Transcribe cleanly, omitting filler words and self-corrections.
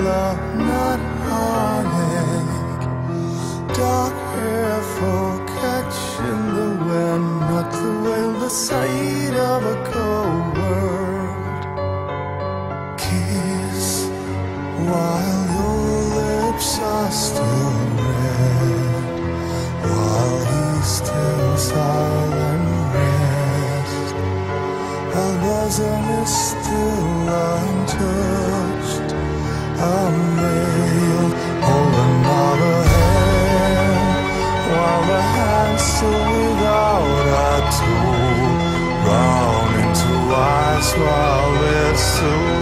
love, not heartache. Dark hair for catching the wind, not the wail, the sight of a cold world. Kiss while your lips are still red, while he's still silent rest. Our bosom is still untouched. A male holding another hand, while the hand's still without a tool, round into ice while we're so